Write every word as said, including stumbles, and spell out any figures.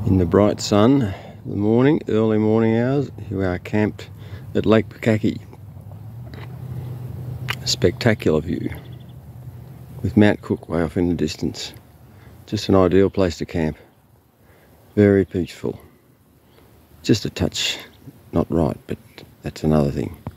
In the bright sun, the morning, early morning hours, we are camped at Lake Pukaki. A spectacular view with Mount Cook way off in the distance. Just an ideal place to camp. Very peaceful. Just a touch not right, but that's another thing.